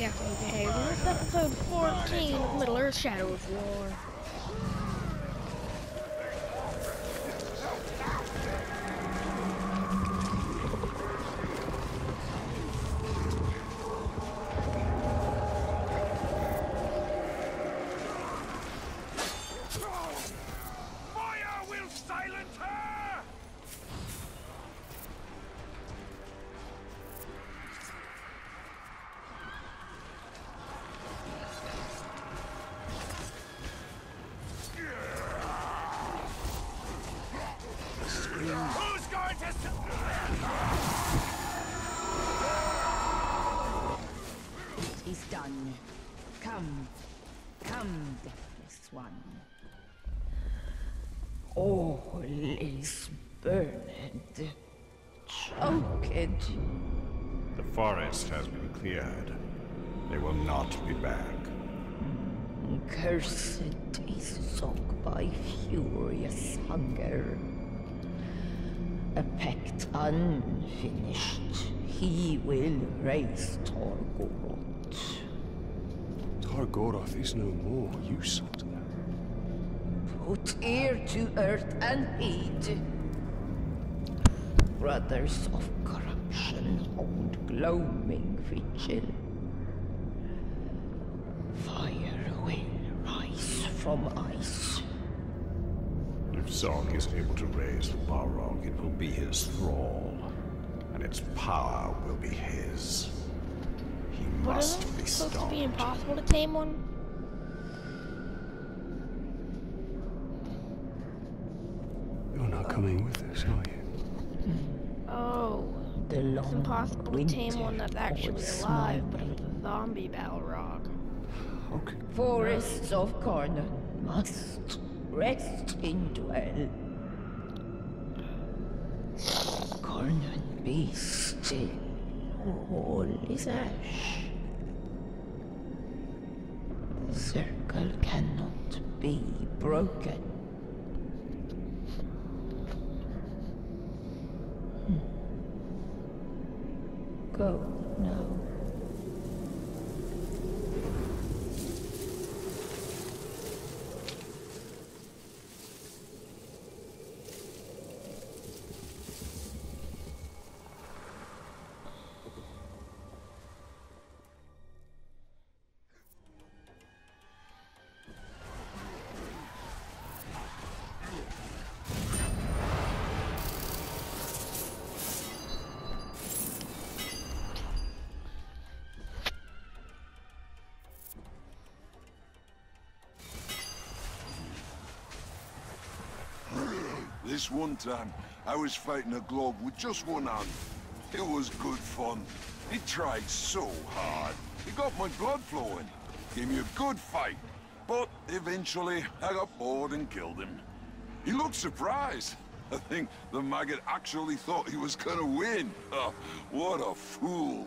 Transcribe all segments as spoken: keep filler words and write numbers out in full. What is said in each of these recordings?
Captain Gabe. This is episode fourteen of Middle Earth Shadow of War. Fire will silence her! Who's going to... It is done. Come. Come, deathless one. All is burned. Choked. The forest has been cleared. They will not be back. Cursed is sunk by furious hunger. A pact unfinished, he will raise Torgoroth. Targoroth is no more, you sought them. Put ear to earth and heed. Brothers of corruption hold gloaming vigil. Fire will rise from ice. If Zog is able to raise the Balrog, it will be his thrall, and its power will be his. He But must isn't be it supposed stopped. to be impossible to tame one? You're not coming with us, are you? Oh, The it's long impossible to tame one that's winter actually falls alive, but smiling. it's a zombie Balrog. Okay. Forests of Karnan must rest in dwell. Karnan be still, all is ash. The circle cannot be broken. Hmm. Go now. This one time, I was fighting a globe with just one hand. It was good fun. He tried so hard. He got my blood flowing. Gave me a good fight. But eventually, I got bored and killed him. He looked surprised. I think the maggot actually thought he was gonna win. Oh, what a fool.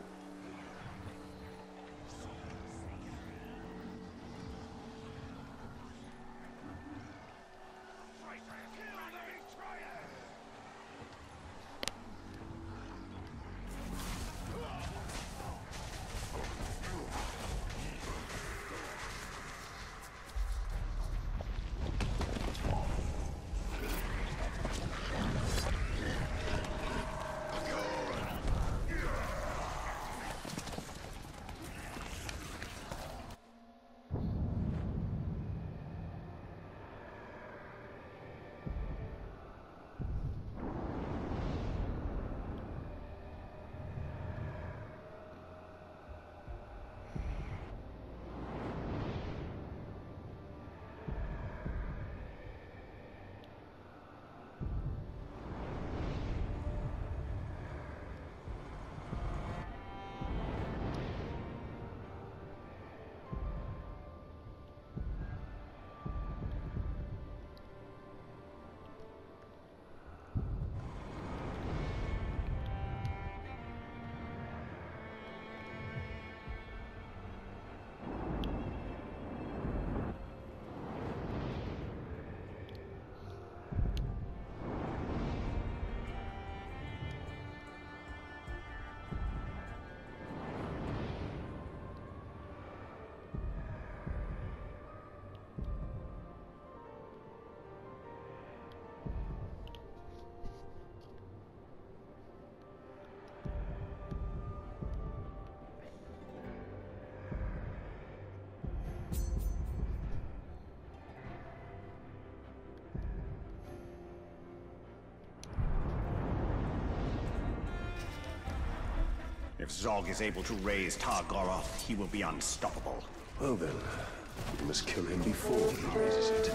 If Zog is able to raise Targoroth, he will be unstoppable. Well then, we must kill him before he raises it.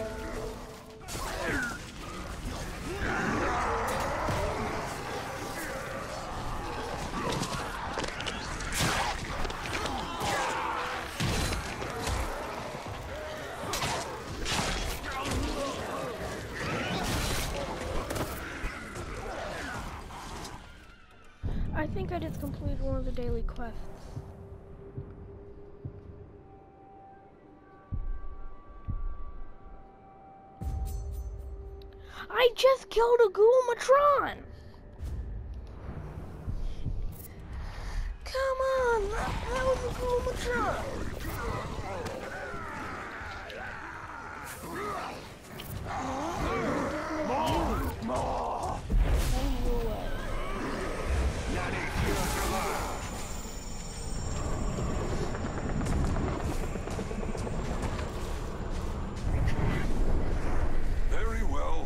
I think I just completed one of the daily quests. I just killed a Gulmatron! Come on, that, that was a Gulmatron! More! More! Send you away. Very well.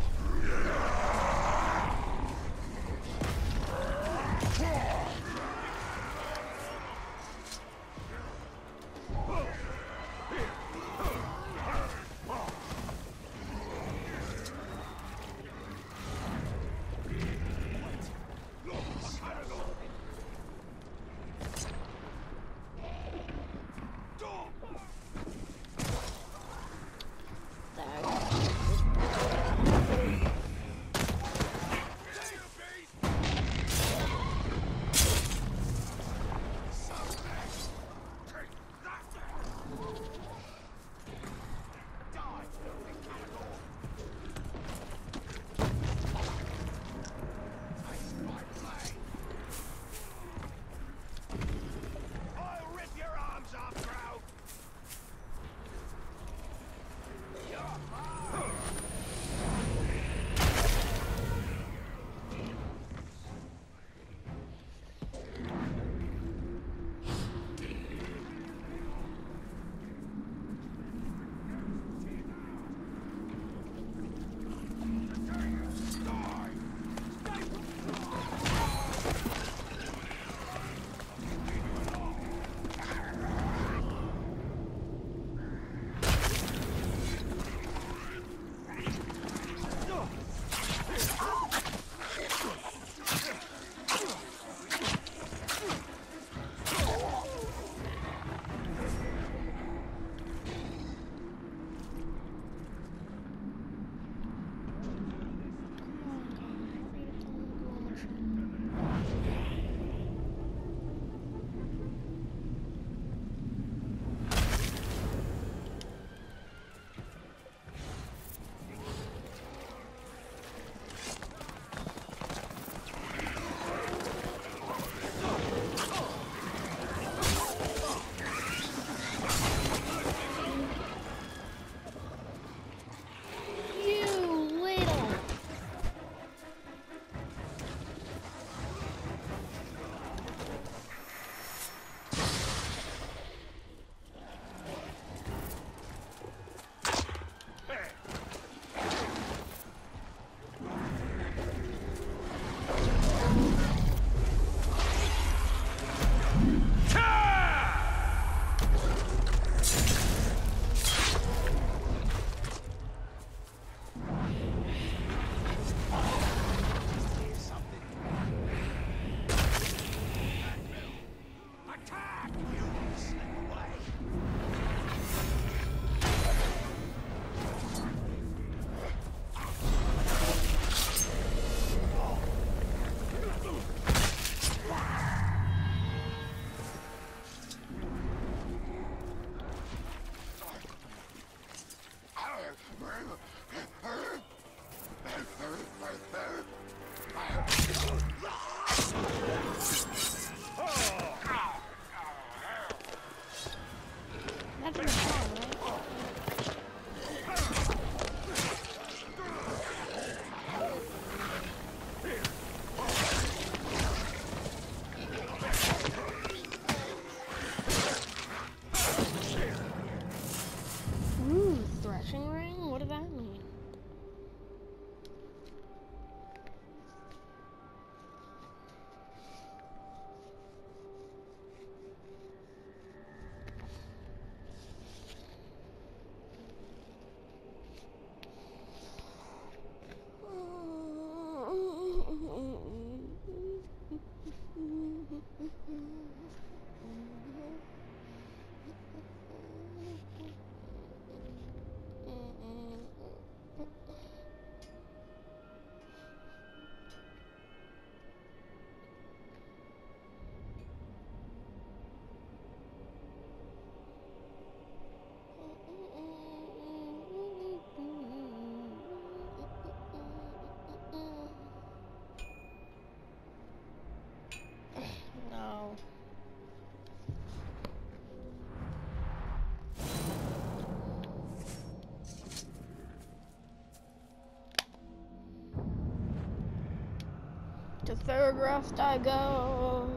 Fairgrass I go.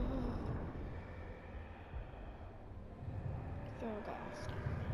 Fairgrass.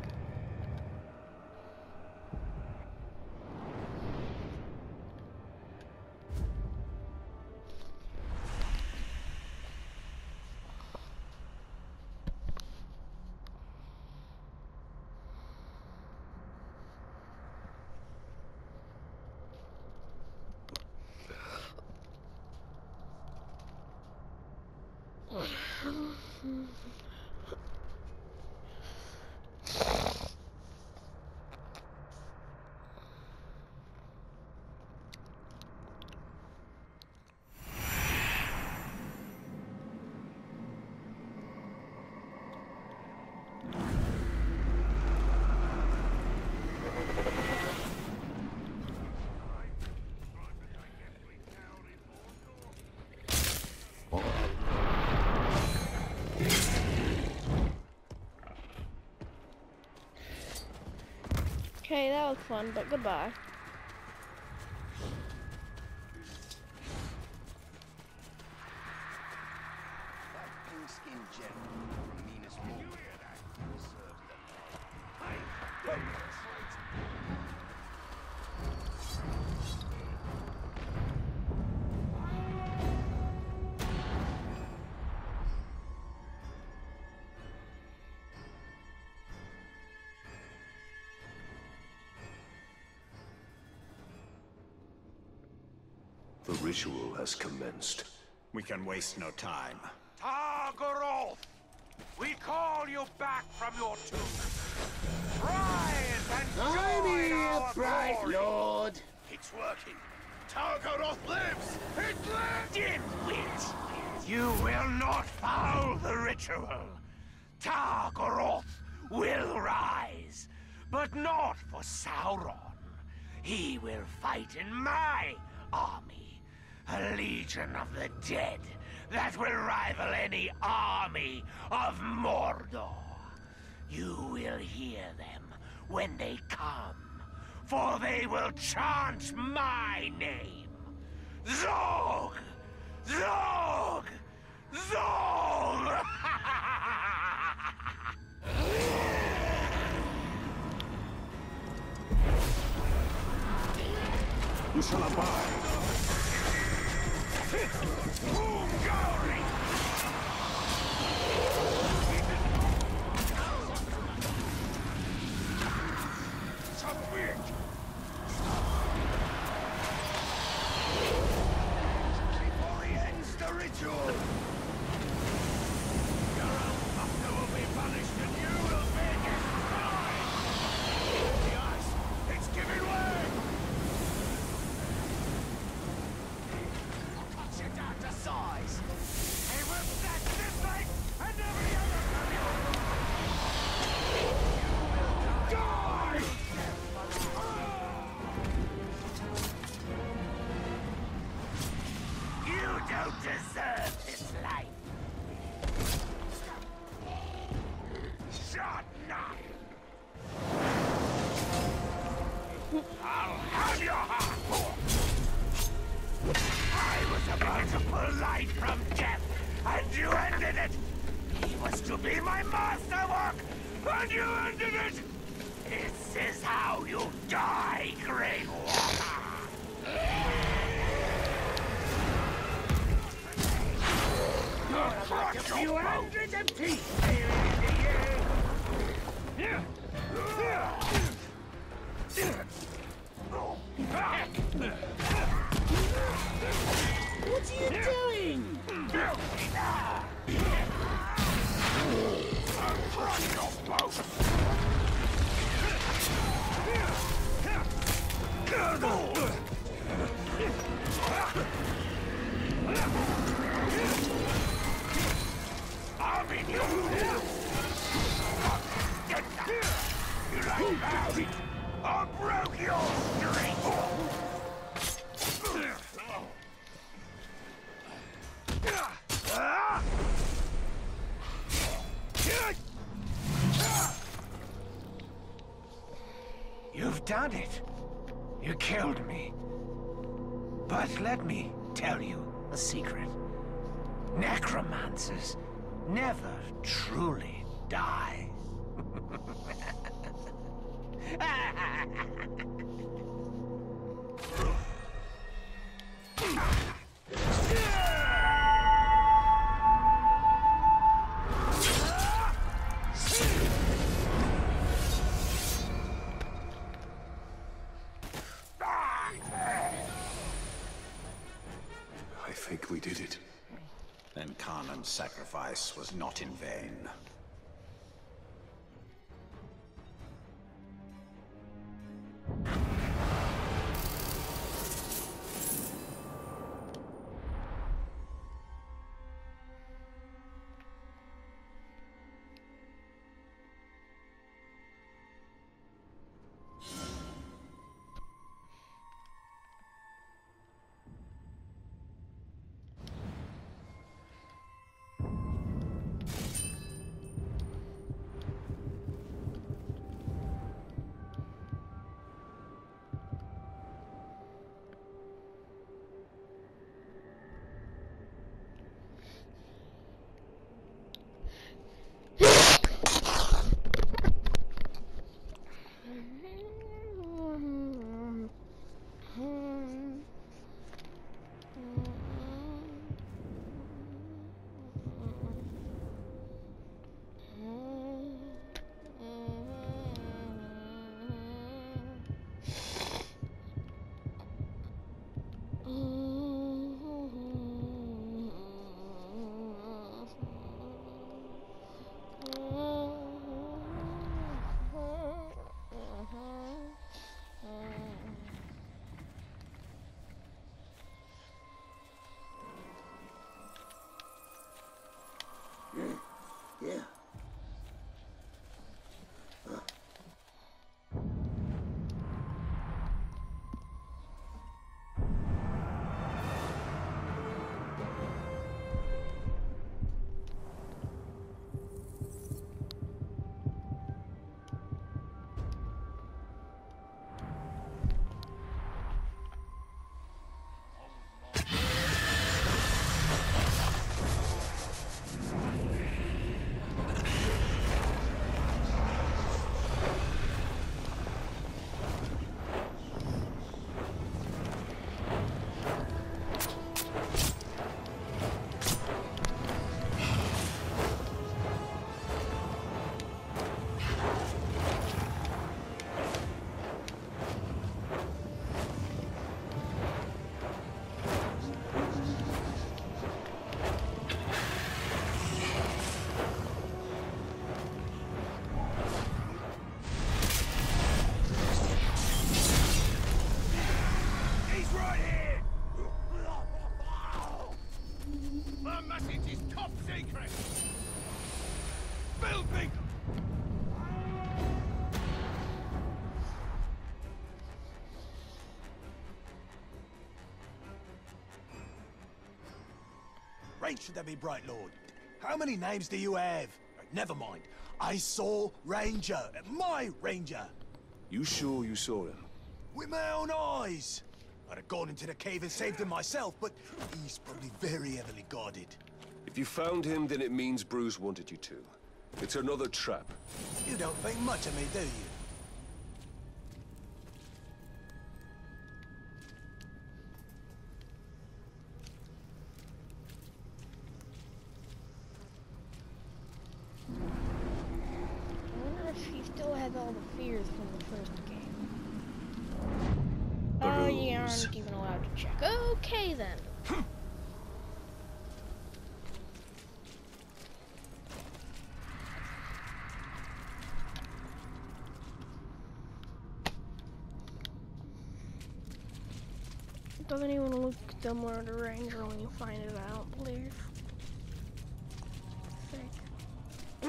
Okay, that was fun, but goodbye. That pink-skinned gentleman from Minas Morgul serves the Hey, The ritual has commenced. We can waste no time. Targaroth! We call you back from your tomb. Rise and I'm join here, our Bright glory. Lord. It's working. Targaroth lives! It lives! Dimwit! You will not foul the ritual. Targaroth will rise, but not for Sauron. He will fight in my army. A legion of the dead that will rival any army of Mordor. You will hear them when they come, for they will chant my name. Zog! Zog! Zog! You shall abide. Umgari! Submit! Before he ends the ritual! Your own master will be punished and you will be destroyed! The ice, it's giving way! Cut you down to size! He will snatch this thing and every other from you! You will die! You don't deserve this life! Shut up! I'll have your heart! I was about to pull life from death, and you ended it! He was to be my masterwork, and you ended it! This is how you die, Grey Walker! Crush a few hundreds of teeth here in the air! What are you doing? I'll crush your boat! I'm in your will! Get that! You like that? I broke your string! You've done it. You killed me. But let me tell you a secret. Necromancers never truly die. I think we did it. Then Khanan's sacrifice was not in vain. Yeah. Should there be, Bright Lord? How many names do you have? Never mind. I saw Ranger. My Ranger. You sure you saw him? With my own eyes. I'd have gone into the cave and saved him myself, but he's probably very heavily guarded. If you found him, then it means Bruce wanted you to. It's another trap. You don't think much of me, do you? All the fears from the first game. Oh, you aren't even allowed to check. Okay then. Doesn't even look similar to Ranger when you find it out, please. Sick.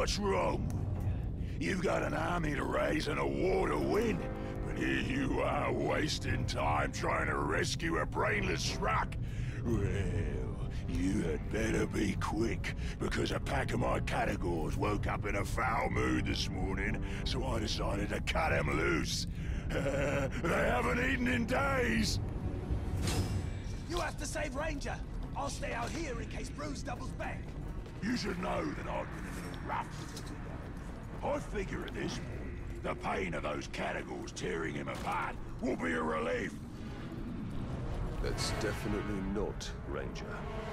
What's wrong? You've got an army to raise and a war to win, but here you are wasting time trying to rescue a brainless schmuck. Well, you had better be quick, because a pack of my categories woke up in a foul mood this morning, so I decided to cut them loose. Uh, they haven't eaten in days! You have to save Ranger. I'll stay out here in case Bruce doubles back. You should know that I've been a little rough with it today. I figure at this point, the pain of those categories tearing him apart will be a relief. That's definitely not Ranger.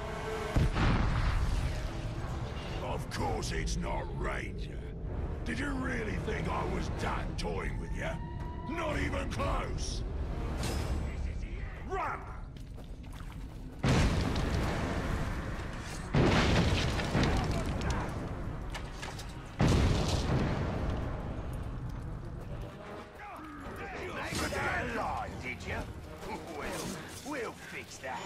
Of course it's not Ranger. Did you really think I was done toying with you? Not even close! Run! Did you? Well, we'll fix that.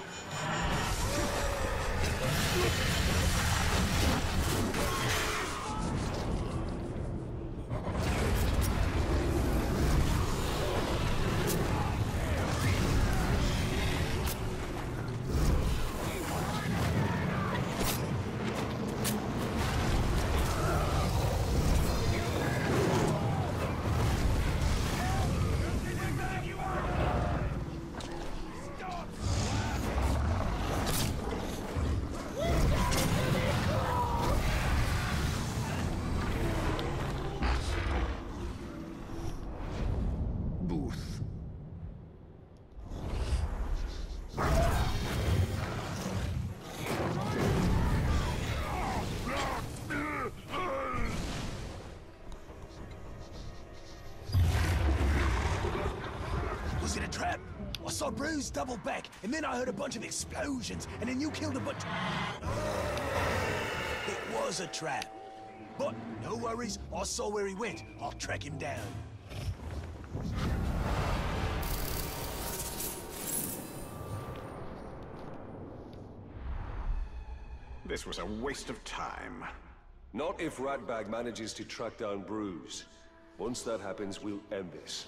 Was it a trap? I saw Bruce double back, and then I heard a bunch of explosions, and then you killed a bunch. It was a trap. But no worries, I saw where he went. I'll track him down. This was a waste of time. Not if Ratbag manages to track down Bruce. Once that happens, we'll end this.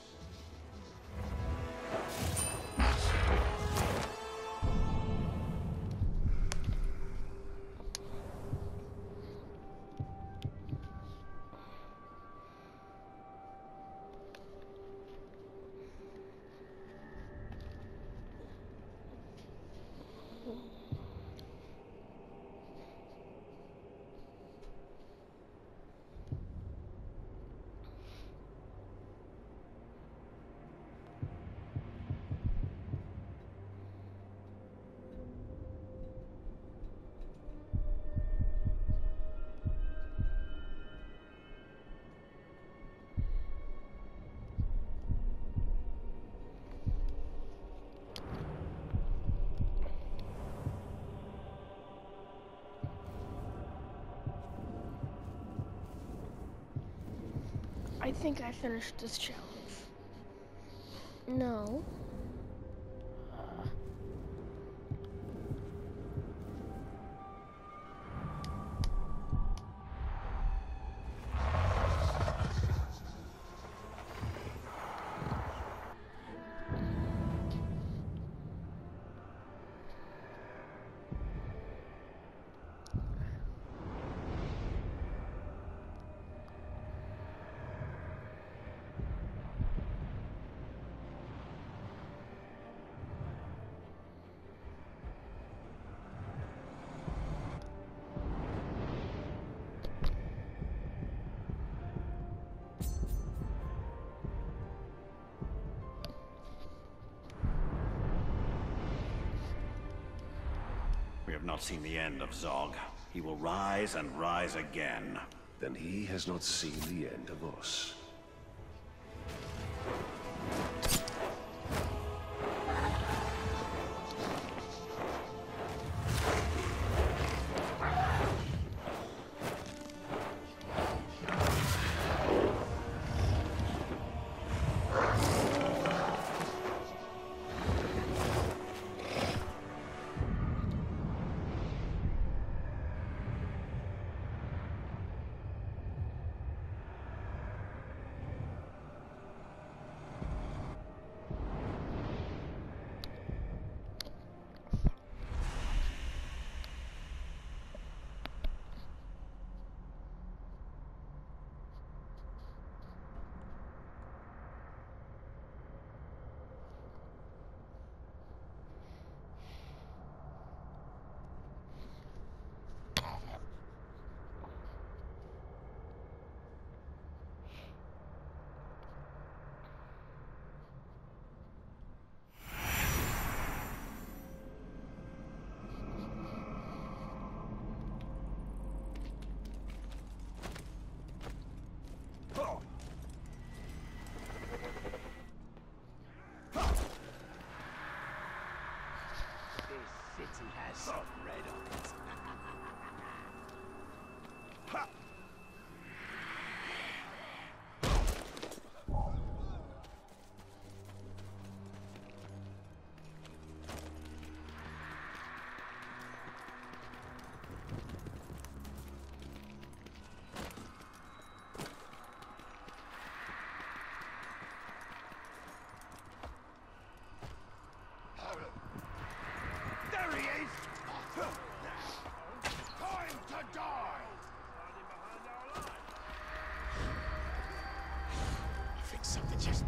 I think I finished this challenge. No. Uh. We have not seen the end of Zog. He will rise and rise again. Then he has not seen the end of us. city has some red on it. There he is! Time to die! I think something just...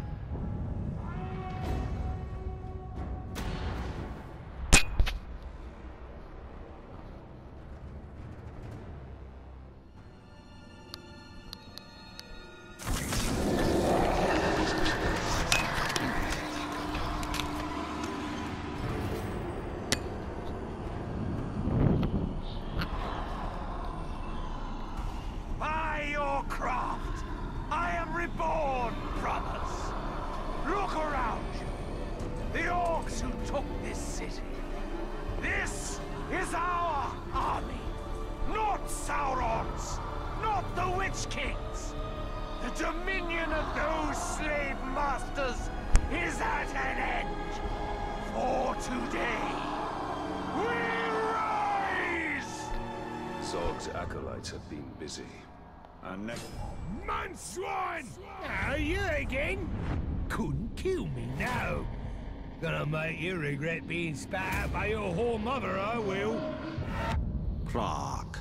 By your craft, I am reborn, brothers. Look around you. The orcs who took this city. This is our army. Not Sauron's. Not the Witch King's. The dominion of those slave masters is at an end. For today, we rise! Zog's acolytes have been busy. And next... Manswan! Are you again? Couldn't kill me now. Gonna make you regret being spat at by your whole mother, I will. Clark.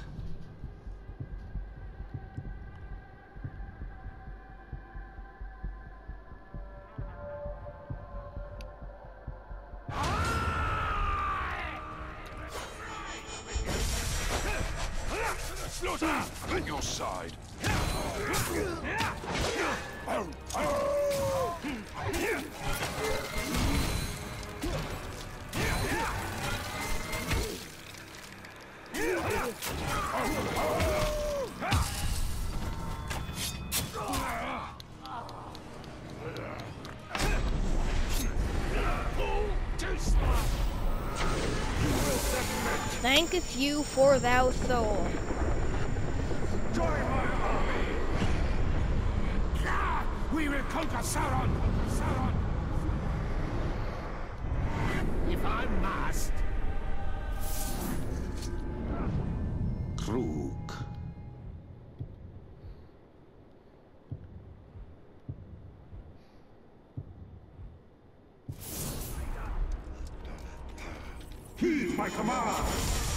Slaughter! I'm at your side. Thanketh you for thou soul. Join my army! We will conquer Sauron! Sauron! If I must. Krug. Heed my command!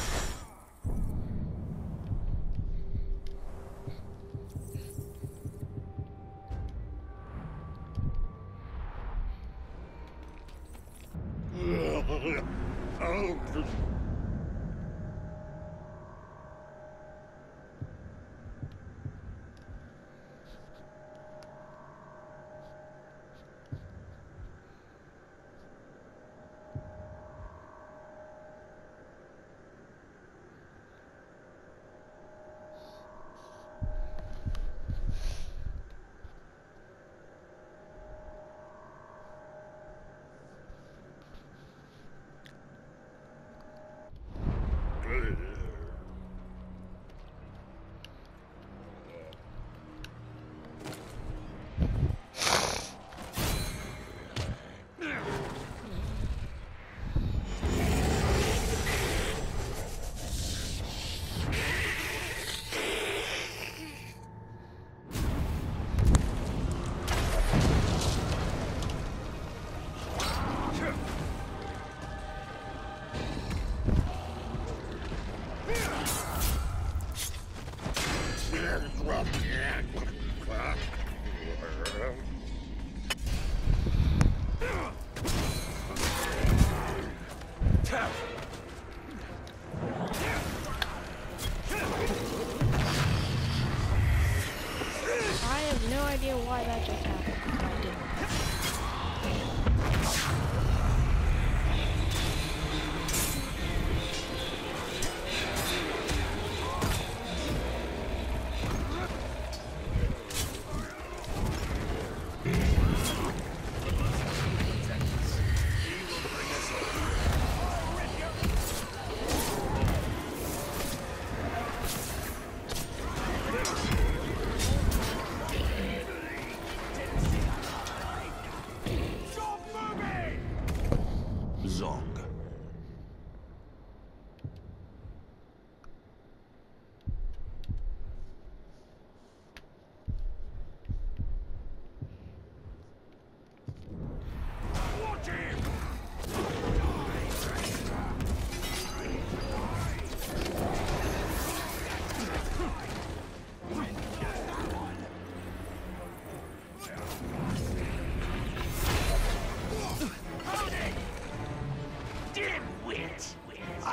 I have no idea why that just happened. I didn't.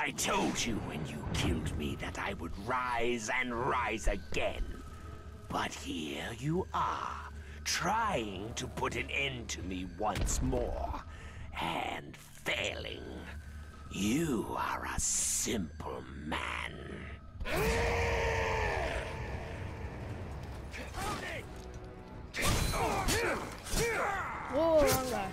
I told you when you killed me that I would rise and rise again. But here you are, trying to put an end to me once more, and failing. You are a simple man. Whoa, wrong guy.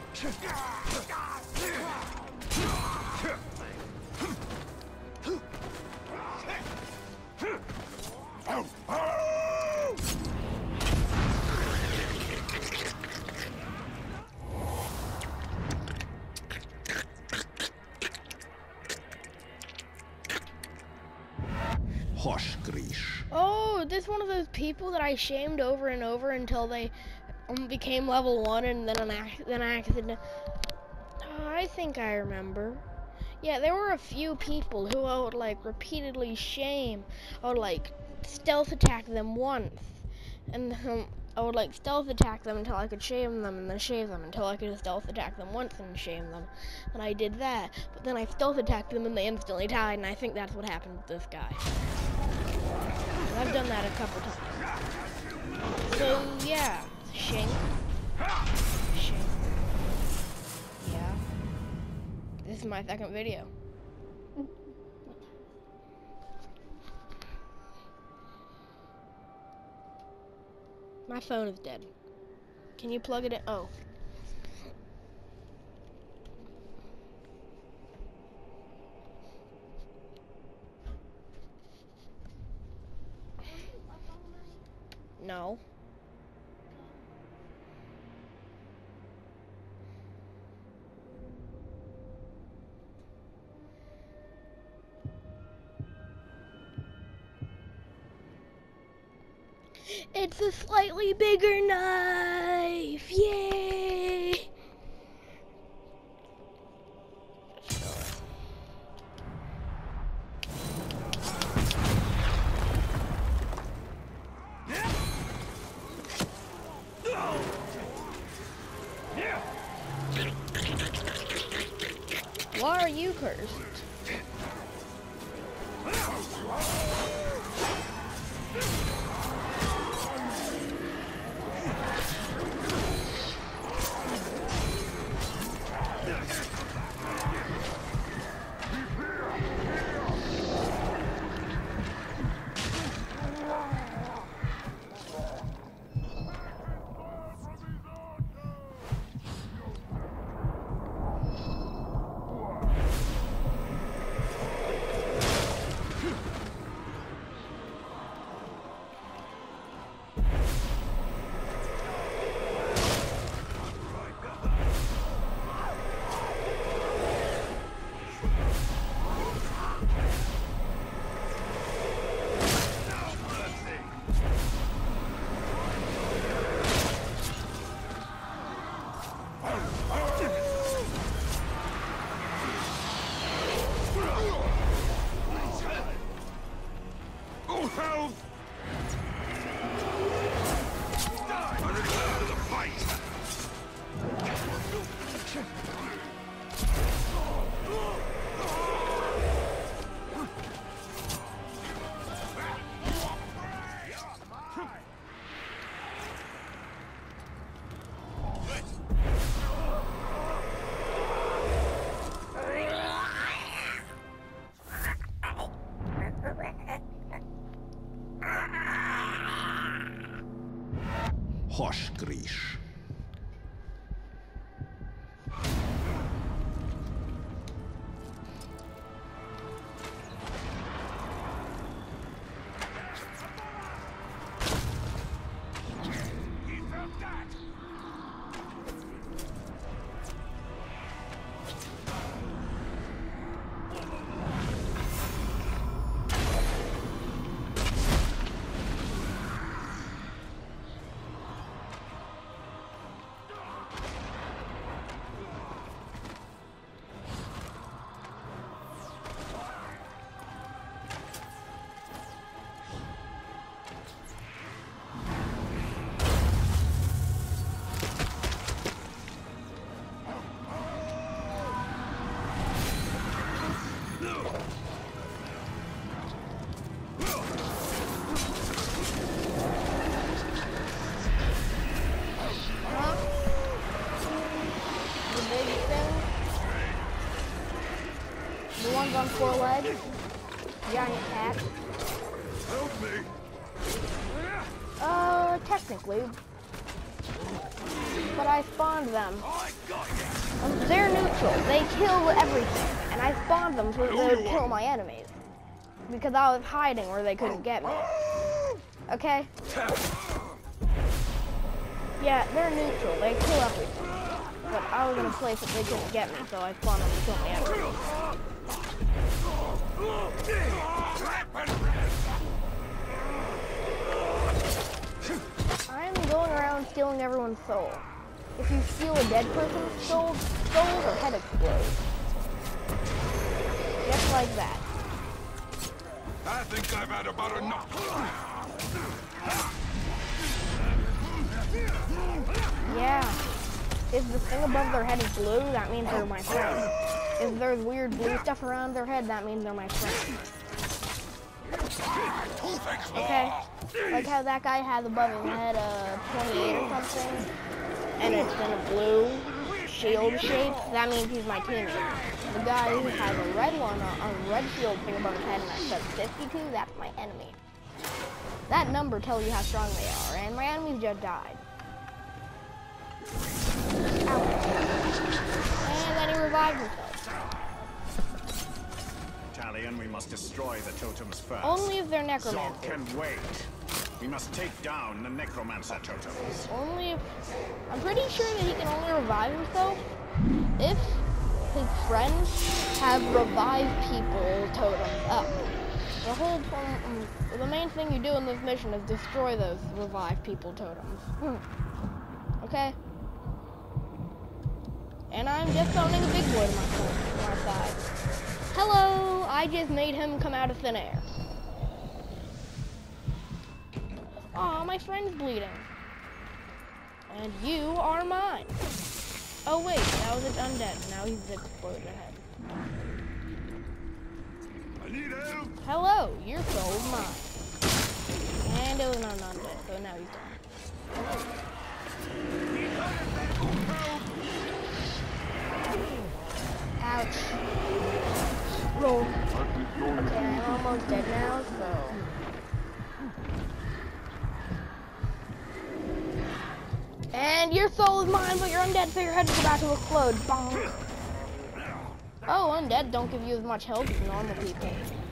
Oh, this is one of those people that I shamed over and over until they um, became level one, and then an ac then I accident. Oh, I think I remember. Yeah, there were a few people who I would like repeatedly shame. I would like stealth attack them once, and then I would like stealth attack them until I could shame them, and then shame them until I could stealth attack them once and shame them. And I did that, but then I stealth attacked them and they instantly died, and I think that's what happened with this guy. And I've done that a couple times. So yeah, shame. Shame. Yeah. This is my second video. My phone is dead. Can you plug it in? Oh. No. It's a slightly bigger knife! Yay! Why are you cursed? Horsgrish. four legs, giant cat. Help me! Uh, technically. But I spawned them. Um, they're neutral. They kill everything. And I spawned them so they would kill my enemies. Because I was hiding where they couldn't get me. Okay? Yeah, they're neutral. They kill everything. But I was in a place that they couldn't get me, so I spawned them to kill my enemies. I'm going around stealing everyone's soul. If you steal a dead person's soul, soul, their head explodes. Just like that. I think I've had about enough. Yeah. If the thing above their head is blue, that means they're my friend. If there's weird blue stuff around their head, that means they're my friend. Okay? Like how that guy has above his head a twenty-eight or something, and it's in a blue shield shape, that means he's my teammate. The guy who has a red one, a, a red shield thing above his head, and that says fifty-two, that's my enemy. That number tells you how strong they are, and my enemies just died. Ouch. And then he revived himself. Talion, we must destroy the totems first. Only if they're Zog necromancers. can wait. We must take down the necromancer totems. Only if... I'm pretty sure that he can only revive himself if his friends have revived people totems up. The whole point, um, the main thing you do in this mission is destroy those revive people totems. Hmm. Okay? And I'm just owning a big boy to my, to my side. Hello! I just made him come out of thin air. Aw, my friend's bleeding. And you are mine. Oh wait, that was an undead. Now he's exploded ahead. I need help. Hello, your soul's mine. And it was not an undead, so now he's done. Ouch. Roll. Okay, I'm almost dead now, so... And your soul is mine, but you're undead, so your head is about to explode. Bonk. Oh, undead don't give you as much health as normal people.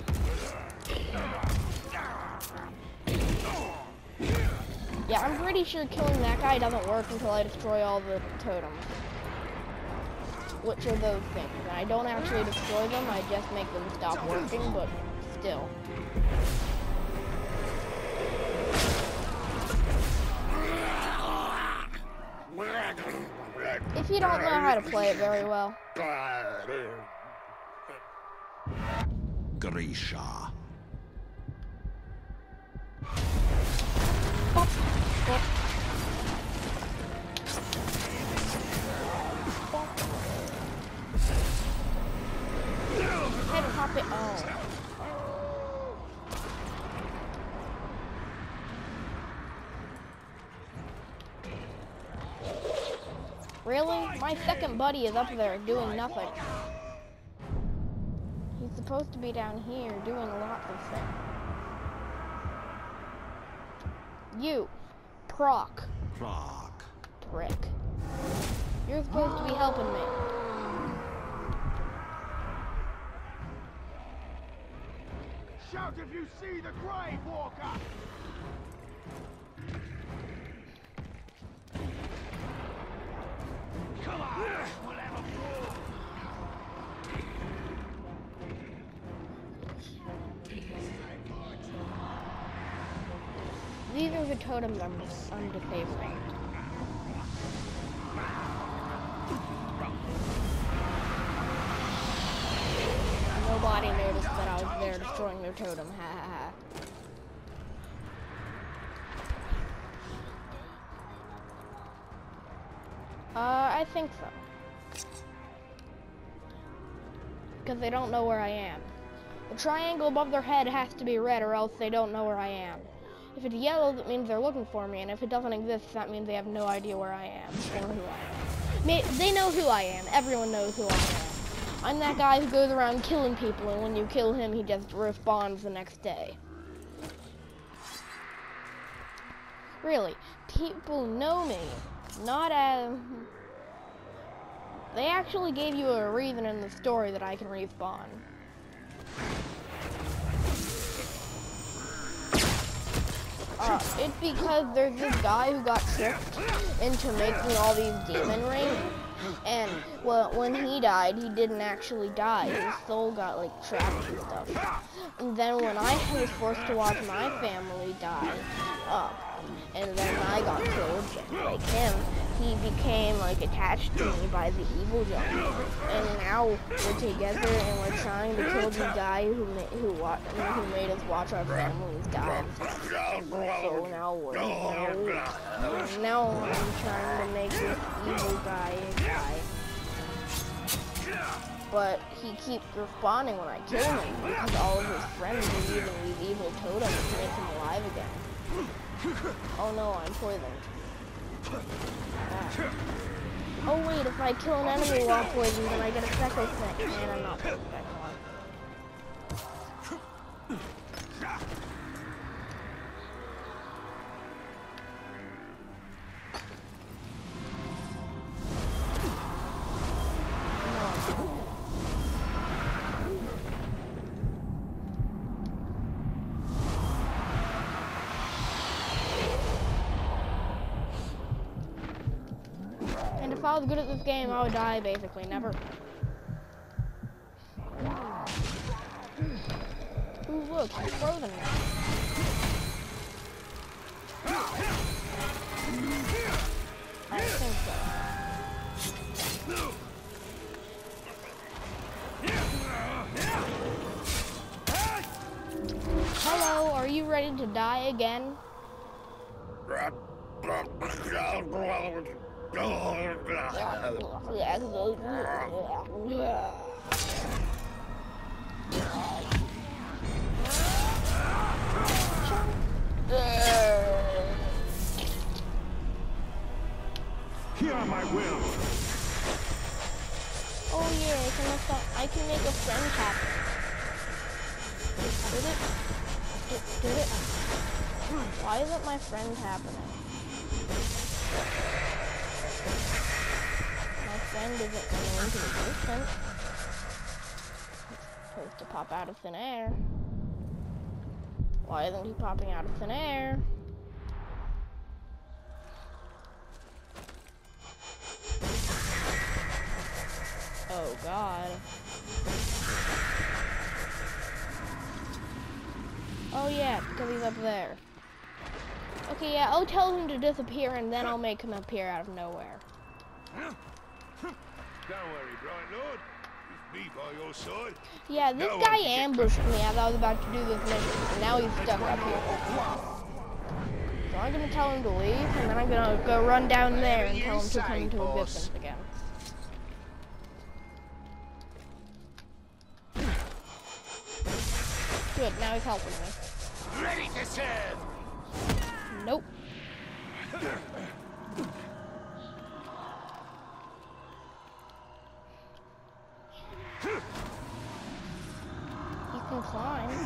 Yeah, I'm pretty sure killing that guy doesn't work until I destroy all the totems. Which are those things. And I don't actually destroy them, I just make them stop working, but still. If you don't know how to play it very well. Grisha. Bop, bop. Head pop it. Oh. Really? My second buddy is up there doing nothing. He's supposed to be down here doing lots of things. You, Proc. Proc. Prick. You're supposed to be helping me. Shout if you see the Grave Walker! Come on! We'll have a brawl! These are the totems I'm, I'm disabling. Nobody noticed that I was there destroying their totem. Ha ha ha. Uh, I think so. Because they don't know where I am. The triangle above their head has to be red or else they don't know where I am. If it's yellow, that means they're looking for me, and if it doesn't exist, that means they have no idea where I am or who I am. They know who I am. Everyone knows who I am. I'm that guy who goes around killing people, and when you kill him, he just respawns the next day. Really, people know me, not as... They actually gave you a reason in the story that I can respawn. Uh, it's because there's this guy who got tricked into making all these demon rings, and well, when he died, he didn't actually die. His soul got like trapped and stuff. And then when I was forced to watch my family die, uh, and then I got killed just like him, he became like attached to me by the evil giant. And now we're together and we're trying to kill the guy who ma who, wa who made us watch our families die. So now we're now, now I'm trying to make this evil guy die. But he keeps respawning when I kill him because all of his friends are using these evil totems to make him alive again. Oh no, I'm poisoned. Ah. Oh wait, if I kill an enemy while poisoned, then I get a second snake. Man, I'm not poisoned anymore. If I was good at this game, I would die, basically. Never. Ooh, look, he's frozen now. I think so. Hello, are you ready to die again? Hear my will. Oh yeah, I can, also, I can make a friend happen. Did it? Did, did it? Why isn't my friend happening? My friend isn't coming into existence. It's supposed to pop out of thin air. Why isn't he popping out of thin air? Oh god. Oh yeah, because he's up there. Okay, yeah, I'll tell him to disappear and then I'll make him appear out of nowhere. Don't worry, Bright Lord. With me by your side. Yeah, this no guy ambushed me as I was about to do this mission, and now he's stuck up here. So I'm gonna tell him to leave, and then I'm gonna go run down there and tell him to come into existence again. Good, now he's helping me. Ready to serve. Nope. You can climb.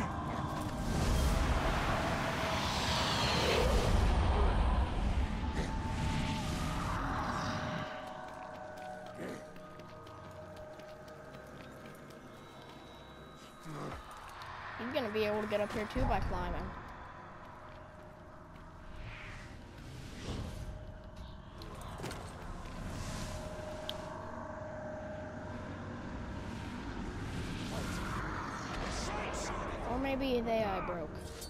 You're gonna be able to get up here too by climbing. Or maybe the A I broke.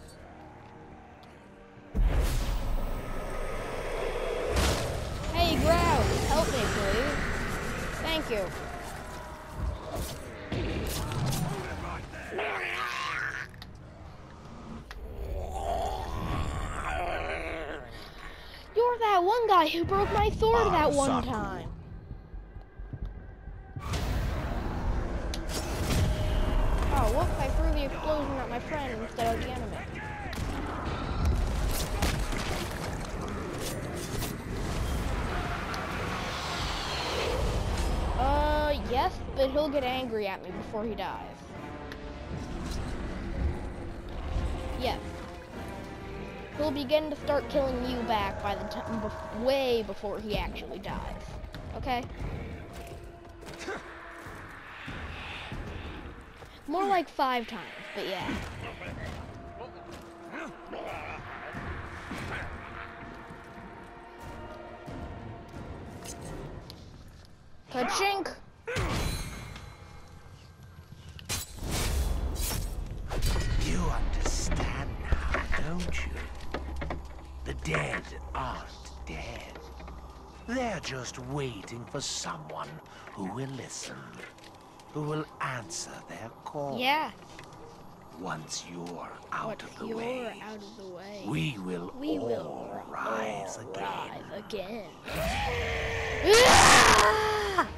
Hey, Grouse, help me, please. Thank you. You're that one guy who broke my sword that one time. Oh, whoops, I threw the explosion at my friend instead of the enemy. Uh, yes, but he'll get angry at me before he dies. Yes. He'll begin to start killing you back by the time, bef way before he actually dies. Okay? More like five times, but yeah. Ka-chink! You understand now, don't you? The dead aren't dead. They're just waiting for someone who will listen, who will answer their call. Yeah. Once you're out Once of the you're way, out of the way, we will we all will rise all again. rise again. Ah!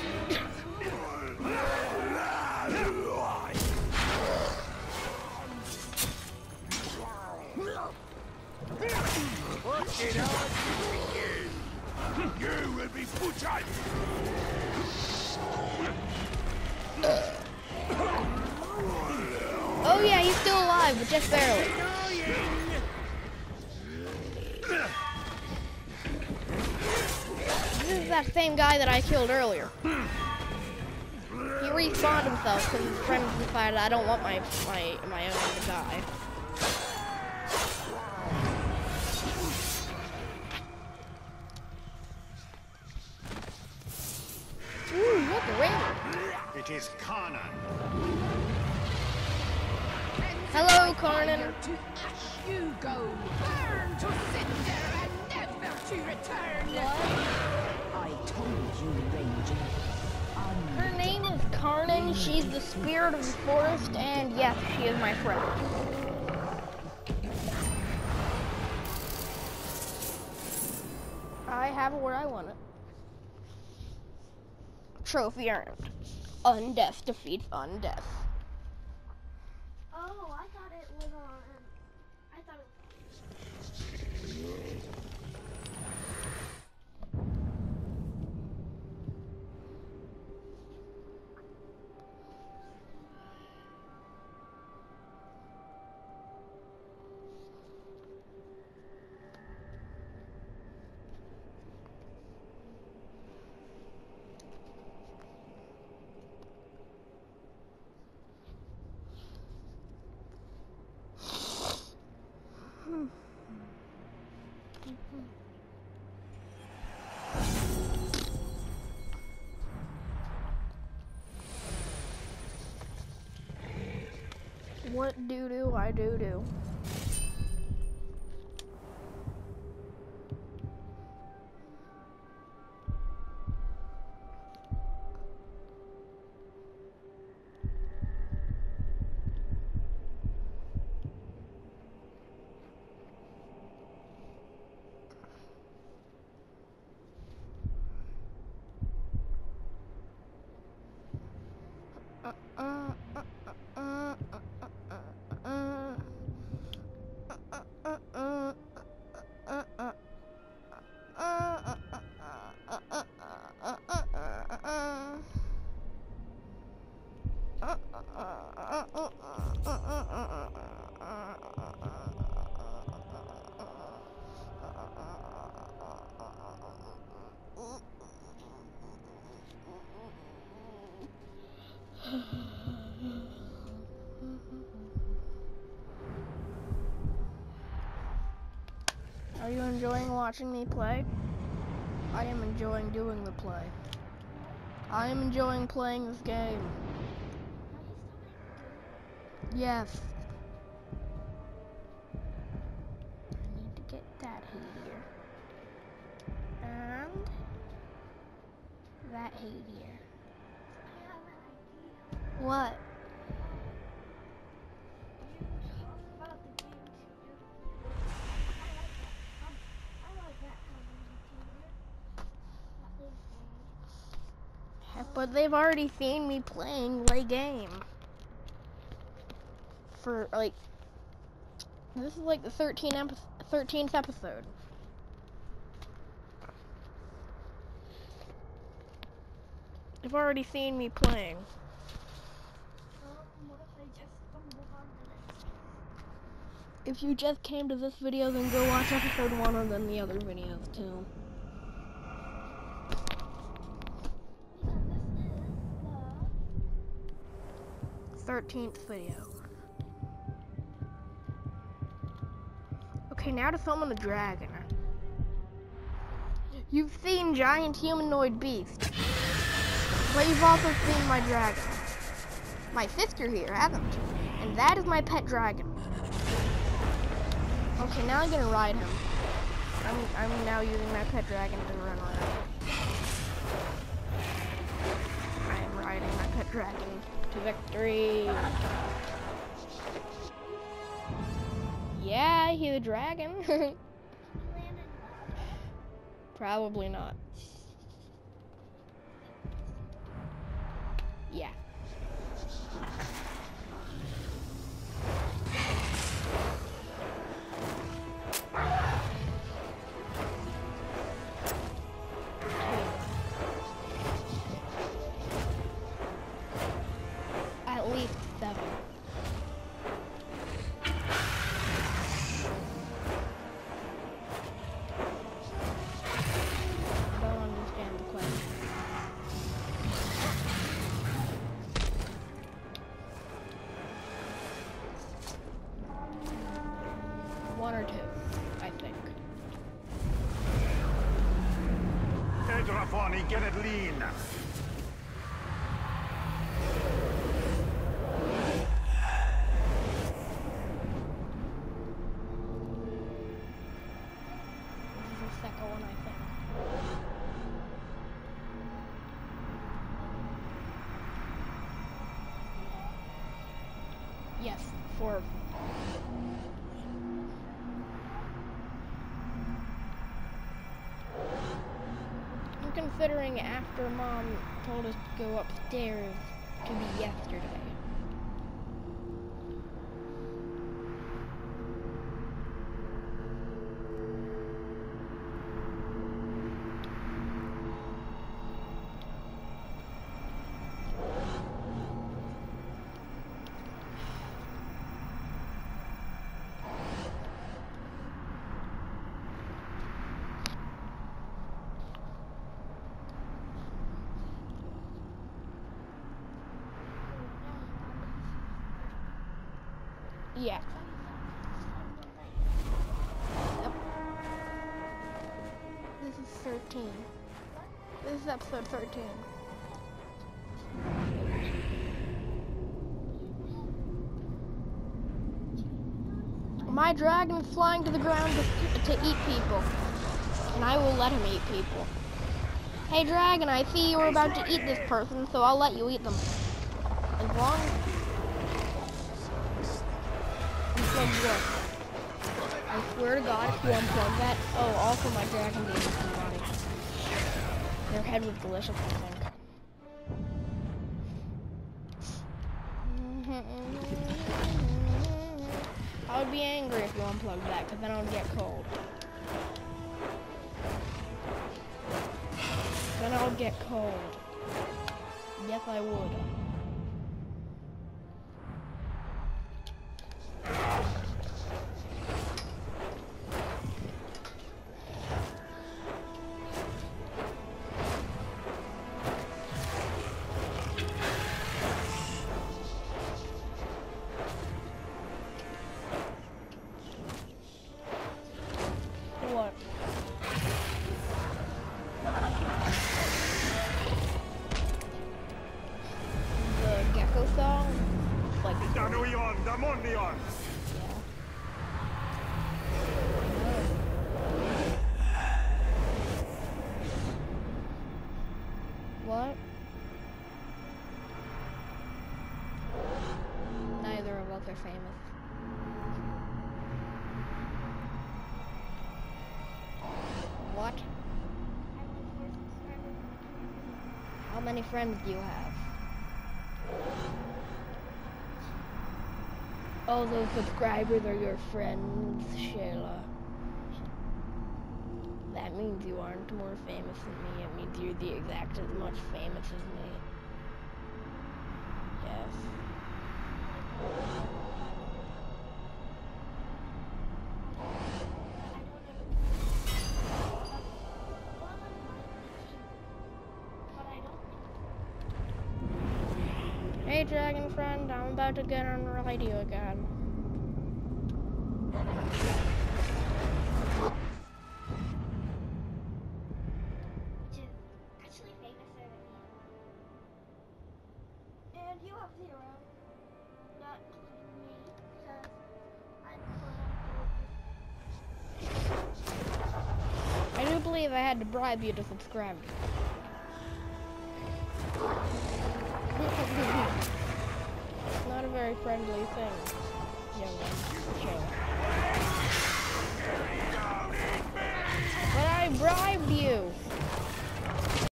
You will be put on. Oh yeah, he's still alive, but just barely. This is that same guy that I killed earlier. He respawned himself because his friends decided I don't want my my my own to die. Ooh, look, a raider. It is Karnan. Hello, Karnan. To ash you go, burn to cinder and never to return. What? I told you, Ranger. Her name is Karnan. She's the spirit of the forest, and yes, she is my friend. I have it where I want it. Trophy earned. Undeath defeats undeath. Oh, I thought it was on. I thought it was. What do do I do do? Are you enjoying watching me play? I am enjoying doing the play. I am enjoying playing this game. Yes. I need to get that here. And that here. What? But they've already seen me playing the game. For like, this is like the thirteenth episode. have already seen me playing. Um, what if I just stumbled onto this? If you just came to this video, then go watch episode one and then the other videos too. thirteenth video. Okay, now to summon the dragon. You've seen giant humanoid beast, but you've also seen my dragon. My sister here hasn't, and that is my pet dragon. Okay, now I'm gonna ride him. I'm, I'm now using my pet dragon to run around. I am riding my pet dragon to victory. Yeah, he's a dragon. Probably not. Yeah. At least seven. Don't understand the question. One or two, I think. Edrafani, get it lean! This is the second one, I think. Yes, four. I'm considering after Mom told us to go upstairs to be yesterday. Yeah. Yep. This is thirteen. This is episode thirteen. My dragon is flying to the ground to, to eat people. And I will let him eat people. Hey dragon, I see you're about to eat this person, so I'll let you eat them. As long as... I swear to God, if you unplug that. Oh, also my dragon gave me somebody. Their head was delicious, I think. I would be angry if you unplugged that, because then I would get cold. Then I would get cold. Yes, I would. What? The Gecko song? Like Danuion, Damondion! What? Neither of us are famous. What? How many friends do you have? Oh, those subscribers are your friends, Shayla. That means you aren't more famous than me. It means you're the exact as much famous as me. Yes. Hey, dragon friend, I'm about to get on the radio again. Which is actually famouser than me. And you have zero. Not including me, because I'm I do believe I had to bribe you to subscribe. It's not a very friendly thing, young one. Sure. But I bribed you!